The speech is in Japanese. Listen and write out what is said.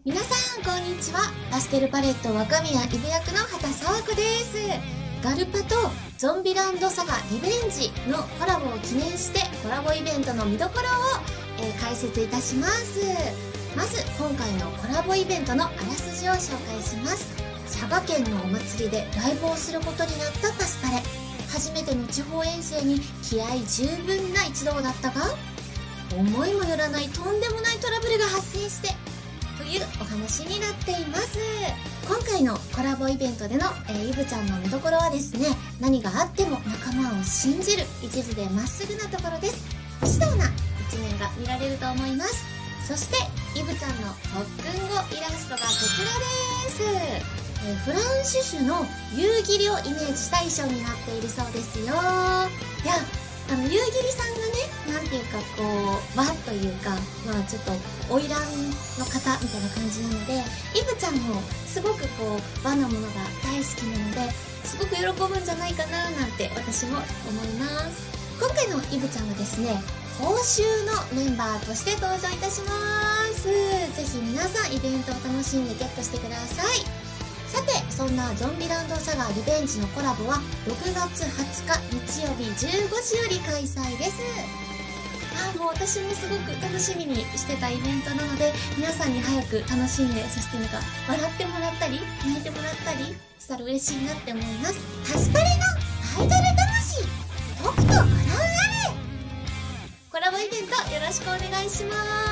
皆さんこんにちは。パステルパレット若宮イブ役の畑沢子です。ガルパとゾンビランドサガリベンジのコラボを記念してコラボイベントの見どころを、解説いたします。まず今回のコラボイベントのあらすじを紹介します。佐賀県のお祭りでライブをすることになったパスパレ。初めての地方遠征に気合十分な一同だったが、思いもよらないとんでもないトラブルが発生してというお話になっています。今回のコラボイベントでの、イブちゃんの見どころはですね、何があっても仲間を信じる一途でまっすぐなところです。不指導な一面が見られると思います。そしてイブちゃんの特訓後イラストがこちらです。フランシュ種の夕霧をイメージした衣装になっているそうですよ。いや、夕霧さんがね、なんていうかこう和というか、ちょっと花魁の方みたいな感じなので、イブちゃんもすごくこう和のものが大好きなので、すごく喜ぶんじゃないかななんて私も思います。今回のイブちゃんはですね、報酬のメンバーとして登場いたします。ぜひ皆さんイベントを楽しんでゲットしてください。さて、そんなゾンビランドサガリベンジのコラボは6月20日日曜日15時より開催です。もう私もすごく楽しみにしてたイベントなので、皆さんに早く楽しんで、そしてなんか笑ってもらったり泣いてもらったりしたら嬉しいなって思います。パスパレのアイドル魂とくとご覧あれ。コラボイベントよろしくお願いします。